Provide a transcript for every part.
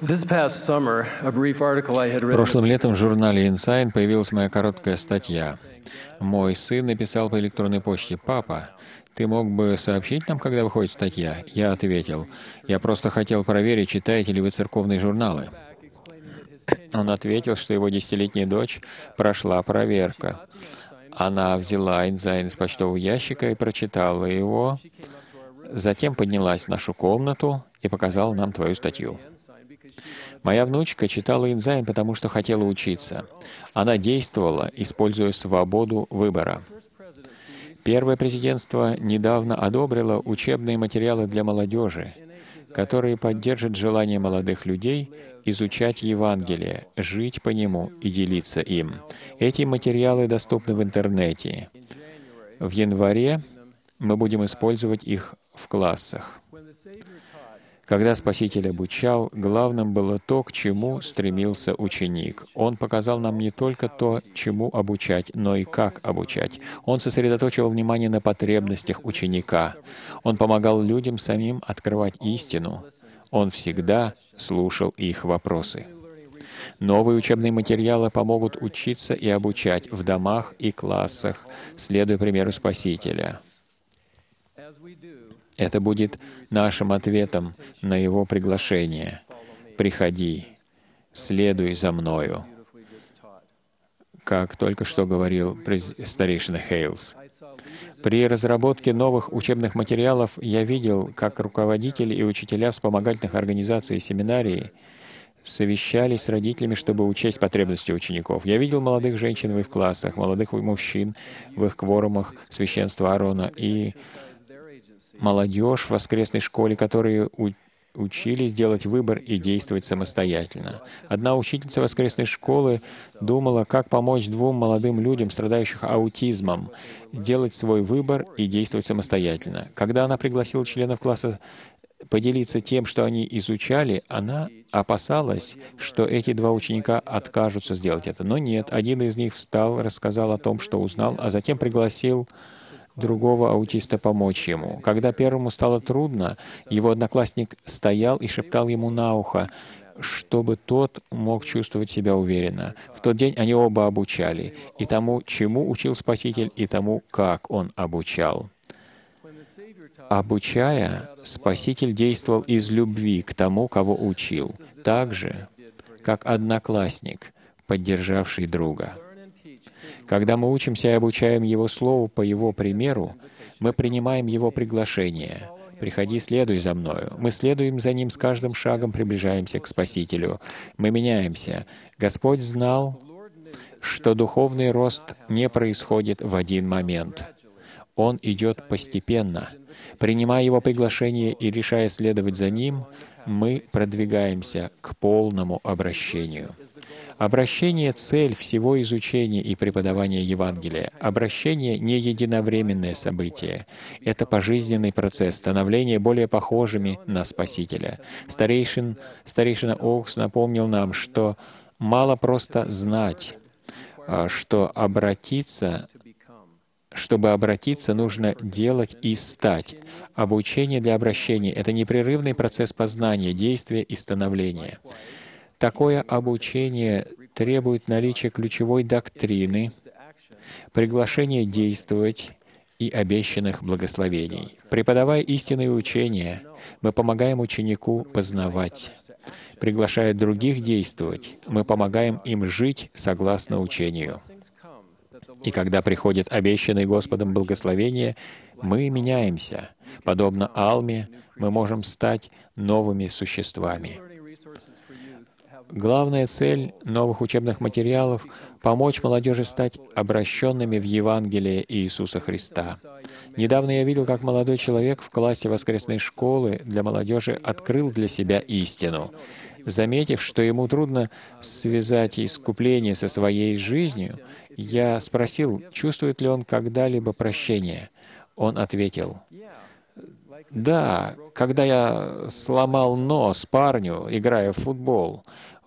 Прошлым летом в журнале Insign появилась моя короткая статья. Мой сын написал по электронной почте: «Папа, ты мог бы сообщить нам, когда выходит статья?» Я ответил: «Я просто хотел проверить, читаете ли вы церковные журналы». Он ответил, что его 10-летняя дочь прошла проверка. Она взяла Insign из почтового ящика и прочитала его, затем поднялась в нашу комнату и показала нам твою статью. Моя внучка читала Insign, потому что хотела учиться. Она действовала, используя свободу выбора. Первое президентство недавно одобрило учебные материалы для молодежи, которые поддержат желание молодых людей изучать Евангелие, жить по нему и делиться им. Эти материалы доступны в интернете. В январе мы будем использовать их в классах. Когда Спаситель обучал, главным было то, к чему стремился ученик. Он показал нам не только то, чему обучать, но и как обучать. Он сосредоточил внимание на потребностях ученика. Он помогал людям самим открывать истину. Он всегда слушал их вопросы. Новые учебные материалы помогут учиться и обучать в домах и классах, следуя примеру Спасителя. Это будет нашим ответом на Его приглашение. «Приходи, следуй за Мною», как только что говорил старейшина Хейлс. При разработке новых учебных материалов я видел, как руководители и учителя вспомогательных организаций и семинарий совещались с родителями, чтобы учесть потребности учеников. Я видел молодых женщин в их классах, молодых мужчин в их кворумах священства Аарона и молодежь в воскресной школе, которые учились делать выбор и действовать самостоятельно. Одна учительница воскресной школы думала, как помочь двум молодым людям, страдающим аутизмом, делать свой выбор и действовать самостоятельно. Когда она пригласила членов класса поделиться тем, что они изучали, она опасалась, что эти два ученика откажутся сделать это. Но нет, один из них встал, рассказал о том, что узнал, а затем пригласил другого аутиста помочь ему. Когда первому стало трудно, его одноклассник стоял и шептал ему на ухо, чтобы тот мог чувствовать себя уверенно. В тот день они оба обучали, и тому, чему учил Спаситель, и тому, как Он обучал. Обучая, Спаситель действовал из любви к тому, кого учил, так же, как одноклассник, поддержавший друга. Когда мы учимся и обучаем Его Слову по Его примеру, мы принимаем Его приглашение. «Приходи, следуй за Мною». Мы следуем за Ним с каждым шагом, приближаемся к Спасителю. Мы меняемся. Господь знал, что духовный рост не происходит в один момент. Он идет постепенно. Принимая Его приглашение и решая следовать за Ним, мы продвигаемся к полному обращению. Обращение — цель всего изучения и преподавания Евангелия. Обращение — не единовременное событие. Это пожизненный процесс становления более похожими на Спасителя. Старейшина Оукс напомнил нам, что мало просто знать, что чтобы обратиться, нужно делать и стать. Обучение для обращения — это непрерывный процесс познания, действия и становления. Такое обучение требует наличия ключевой доктрины, приглашения действовать и обещанных благословений. Преподавая истинные учения, мы помогаем ученику познавать. Приглашая других действовать, мы помогаем им жить согласно учению. И когда приходит обещанное Господом благословение, мы меняемся. Подобно Алме, мы можем стать новыми существами. Главная цель новых учебных материалов — помочь молодежи стать обращенными в Евангелие Иисуса Христа. Недавно я видел, как молодой человек в классе воскресной школы для молодежи открыл для себя истину. Заметив, что ему трудно связать искупление со своей жизнью, я спросил, чувствует ли он когда-либо прощение. Он ответил: «Да, когда я сломал нос парню, играя в футбол,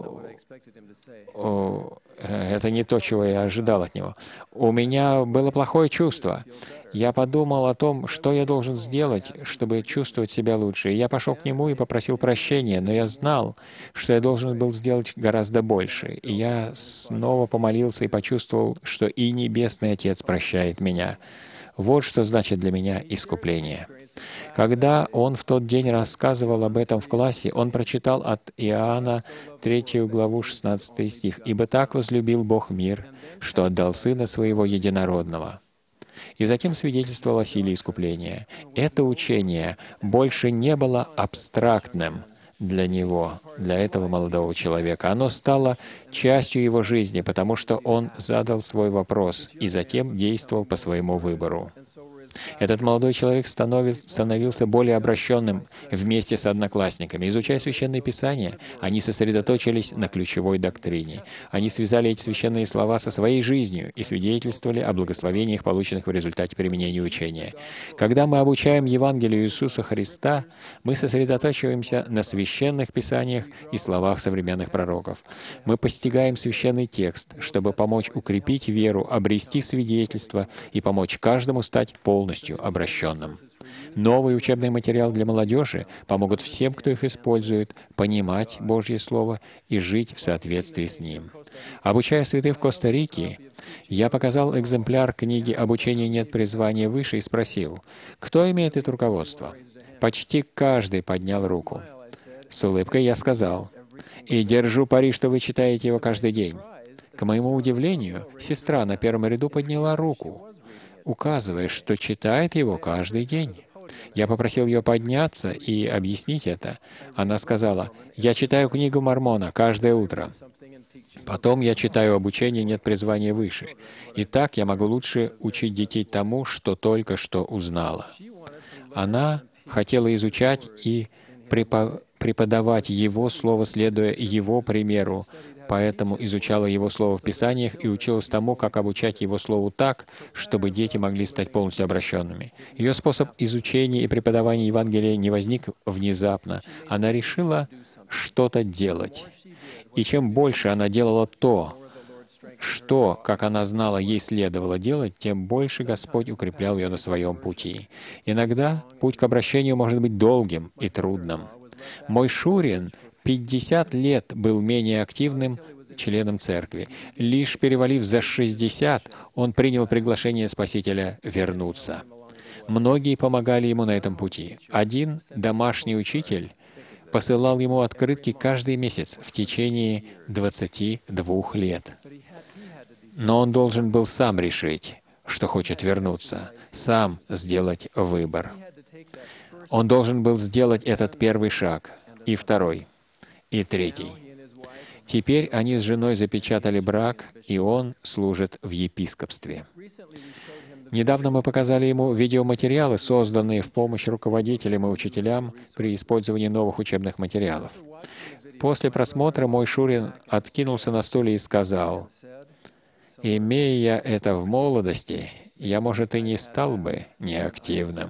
Это не то, чего я ожидал от него. У меня было плохое чувство. Я подумал о том, что я должен сделать, чтобы чувствовать себя лучше. И я пошел к нему и попросил прощения, но я знал, что я должен был сделать гораздо больше. И я снова помолился и почувствовал, что и Небесный Отец прощает меня. Вот что значит для меня искупление. Когда он в тот день рассказывал об этом в классе, он прочитал от Иоанна 3 главу 16 стих. «Ибо так возлюбил Бог мир, что отдал Сына Своего Единородного». И затем свидетельствовал о силе искупления. Это учение больше не было абстрактным для него, для этого молодого человека. Оно стало частью его жизни, потому что он задал свой вопрос и затем действовал по своему выбору. Этот молодой человек становился более обращенным вместе с одноклассниками. Изучая Священное Писание, они сосредоточились на ключевой доктрине. Они связали эти священные слова со своей жизнью и свидетельствовали о благословениях, полученных в результате применения учения. Когда мы обучаем Евангелию Иисуса Христа, мы сосредотачиваемся на Священных Писаниях и словах современных пророков. Мы постигаем священный текст, чтобы помочь укрепить веру, обрести свидетельство и помочь каждому стать полностью обращенным. Новый учебный материал для молодежи помогут всем, кто их использует, понимать Божье Слово и жить в соответствии с ним. Обучая святых в Коста-Рике, я показал экземпляр книги «Обучение нет призвания выше» и спросил, кто имеет это руководство? Почти каждый поднял руку. С улыбкой я сказал, «И держу пари, что вы читаете его каждый день». К моему удивлению, сестра на первом ряду подняла руку, указывая, что читает его каждый день. Я попросил ее подняться и объяснить это. Она сказала, «Я читаю книгу Мормона каждое утро. Потом я читаю «Обучение нет призвания выше». И так я могу лучше учить детей тому, что только что узнала». Она хотела изучать и преподавать Его Слово, следуя Его примеру, поэтому изучала Его Слово в Писаниях и училась тому, как обучать Его Слову так, чтобы дети могли стать полностью обращенными. Ее способ изучения и преподавания Евангелия не возник внезапно. Она решила что-то делать. И чем больше она делала то, что, как она знала, ей следовало делать, тем больше Господь укреплял ее на своем пути. Иногда путь к обращению может быть долгим и трудным. Мой Шурин 50 лет был менее активным членом церкви. Лишь перевалив за 60, он принял приглашение Спасителя вернуться. Многие помогали ему на этом пути. Один домашний учитель посылал ему открытки каждый месяц в течение 22 лет. Но он должен был сам решить, что хочет вернуться, сам сделать выбор. Он должен был сделать этот первый шаг, и второй, и третий. Теперь они с женой запечатали брак, и он служит в епископстве. Недавно мы показали ему видеоматериалы, созданные в помощь руководителям и учителям при использовании новых учебных материалов. После просмотра мой Шурин откинулся на стуле и сказал, «Имея я это в молодости, я, может, и не стал бы неактивным».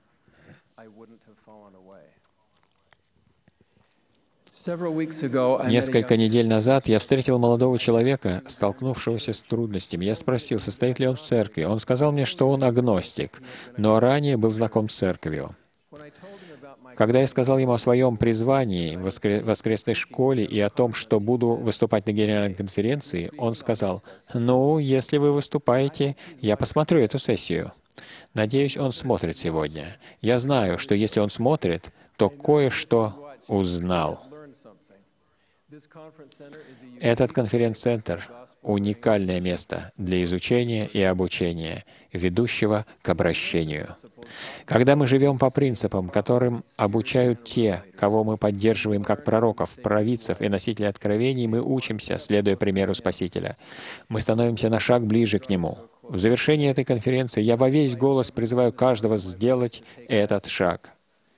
Несколько недель назад я встретил молодого человека, столкнувшегося с трудностями. Я спросил, состоит ли он в церкви. Он сказал мне, что он агностик, но ранее был знаком с церковью. Когда я сказал ему о своем призвании в воскресной школе и о том, что буду выступать на генеральной конференции, он сказал, «Ну, если вы выступаете, я посмотрю эту сессию». Надеюсь, он смотрит сегодня. Я знаю, что если он смотрит, то кое-что узнал. Этот конференц-центр — уникальное место для изучения и обучения, ведущего к обращению. Когда мы живем по принципам, которым обучают те, кого мы поддерживаем как пророков, провидцев и носителей откровений, мы учимся, следуя примеру Спасителя. Мы становимся на шаг ближе к Нему. В завершении этой конференции я во весь голос призываю каждого сделать этот шаг.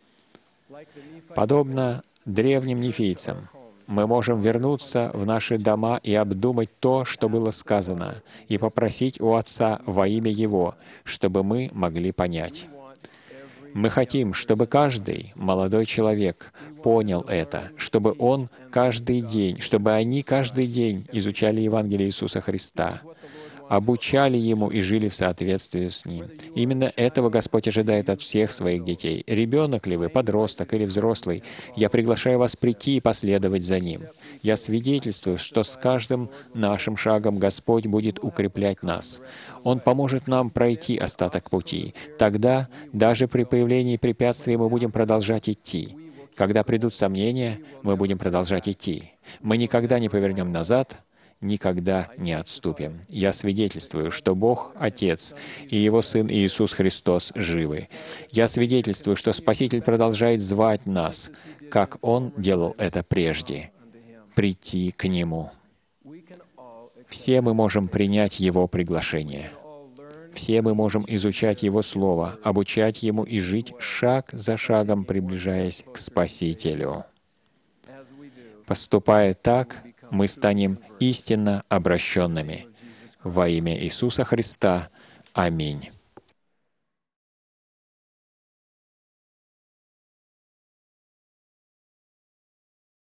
Подобно древним нефийцам, мы можем вернуться в наши дома и обдумать то, что было сказано, и попросить у Отца во имя Его, чтобы мы могли понять. Мы хотим, чтобы каждый молодой человек понял это, чтобы он каждый день, чтобы они каждый день изучали Евангелие Иисуса Христа, обучали Ему и жили в соответствии с Ним. Именно этого Господь ожидает от всех своих детей. Ребенок ли вы, подросток или взрослый, я приглашаю вас прийти и последовать за Ним. Я свидетельствую, что с каждым нашим шагом Господь будет укреплять нас. Он поможет нам пройти остаток пути. Тогда, даже при появлении препятствий, мы будем продолжать идти. Когда придут сомнения, мы будем продолжать идти. Мы никогда не повернем назад, никогда не отступим. Я свидетельствую, что Бог Отец и Его Сын Иисус Христос живы. Я свидетельствую, что Спаситель продолжает звать нас, как Он делал это прежде, прийти к Нему. Все мы можем принять Его приглашение. Все мы можем изучать Его Слово, обучать Ему и жить шаг за шагом, приближаясь к Спасителю. Поступая так, мы станем истинно обращенными. Во имя Иисуса Христа. Аминь.